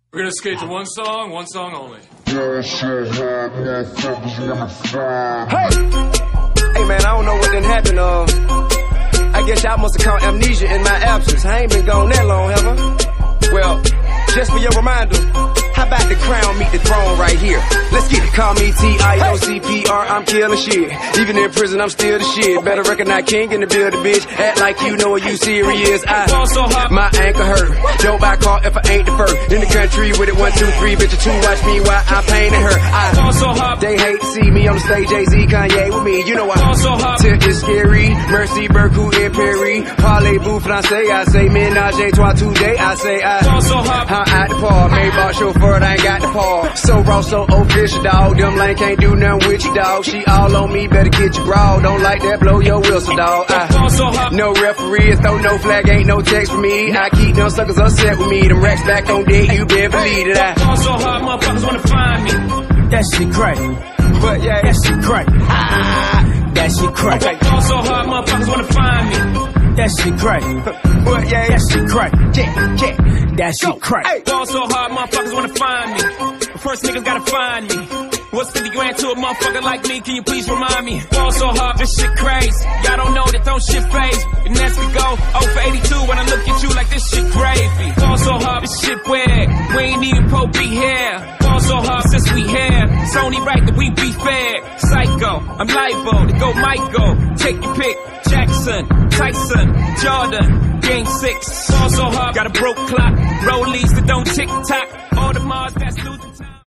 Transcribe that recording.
We're gonna skate to one song only. Hey! Hey man, I don't know what done happened, I guess y'all must have caught amnesia in my absence. I ain't been gone that long, have I? Well, just for your reminder, how about the crown meet the throne right here? Let's get it. Call me T-I-O-C-P-R, I'm killing shit. Even in prison, I'm still the shit. Better recognize king in the building, bitch. Act like you know what you serious. My ankle hurt. Don't buy car if I ain't the first. In the country with it 1, 2, 3, bitch, or 2. Watch me while I'm painting her. They hate to see me on the stage. Jay-Z, Kanye with me. You know I Tip is scary. Mercy, Berku, and Perry. Parlez-vous, français. I say ménage à trois today. I say I'm at the par. Made by chauffeur, I ain't got the par. So raw, so official, dog. Them lane can't do nothing with you, dog. She all on me, better get your bra. Don't like that, blow your whistle, dog. No referees, throw no flag, ain't no text for me. I keep them suckers upset with me. Them racks back on deck, you better believe it. I fall so hard, motherfuckers wanna find me. That shit crack. But yeah, that shit crack. That shit crack. Okay. Fall so hard, motherfuckers wanna find me. That shit crack. But yeah, that shit crack. Yeah. That shit crack. Hey. Fall so hard, motherfuckers wanna find me. First niggas gotta find me. What's 50 grand to a motherfucker like me? Can you please remind me? Fall so hard, this shit crazy. Y'all don't know that don't shit phase. And as we go, 0 for 82 when I look at you like this shit gravy. Fall so hard, this shit weird. We ain't even Pope be here. Fall so hard since we here. It's only right that we be fair. Psycho, I'm liable to go Michael. Take your pick. Jackson, Tyson, Jordan, Game 6. Fall so hard, got a broke clock. Rollies that don't tick tock. All the Mars that's losing time.